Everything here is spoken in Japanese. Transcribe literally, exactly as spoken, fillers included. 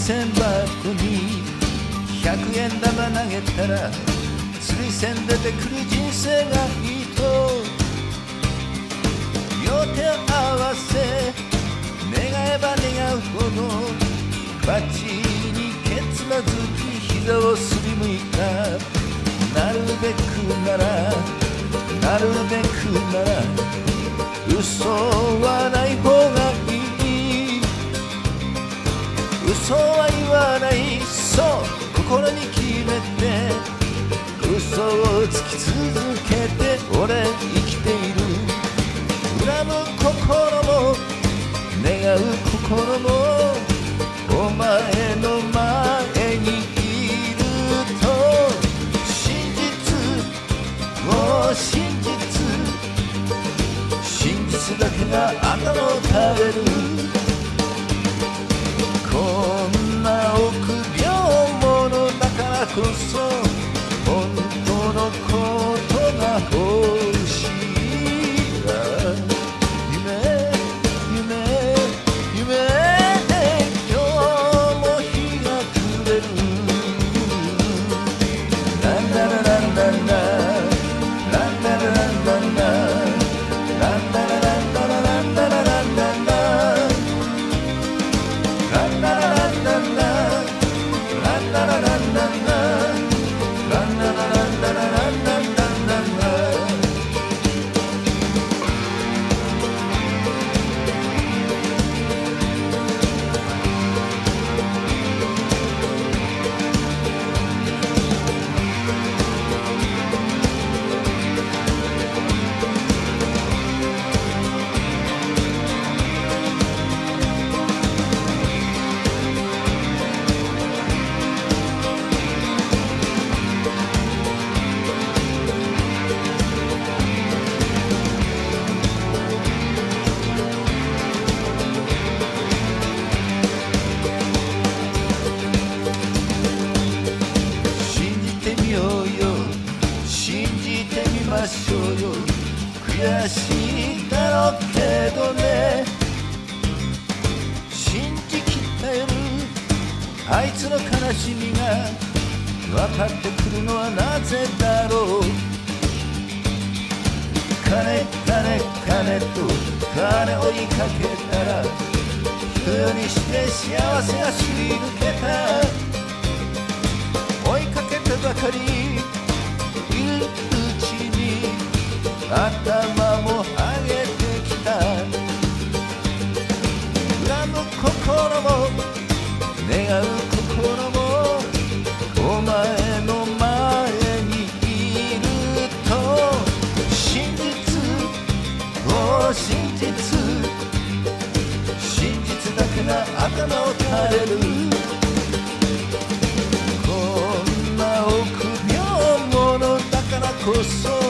銭箱にひゃくえん玉投げたら釣り銭出てくる人生がいいと両手を合わせ願えば願うほどバッチにケツまずき膝をすりむいたなるべくならなるべくなら嘘はない方がいい嘘は言わないそう心に決めて嘘をつき続けて俺生きている恨む心も願う心もお前の前にいると真実もう真実真実だけが頭を垂れるこんな臆病者だからこそ本当のことが欲しい夢夢夢今日も日が暮れるランララランランラランララランランラランララランララランララランランラランララランランラランララランランラララランララランララランランラン悔しいだろうけどね信じきった夜あいつの悲しみが分かってくるのはなぜだろう金金金と金追いかけたら人よりして幸せがすり抜けた追いかけてばかりいるうちに頭も上げてきた恨む心も願う心もお前の前にいると真実を真実真実だけが頭を垂れるこんな臆病者だからこそ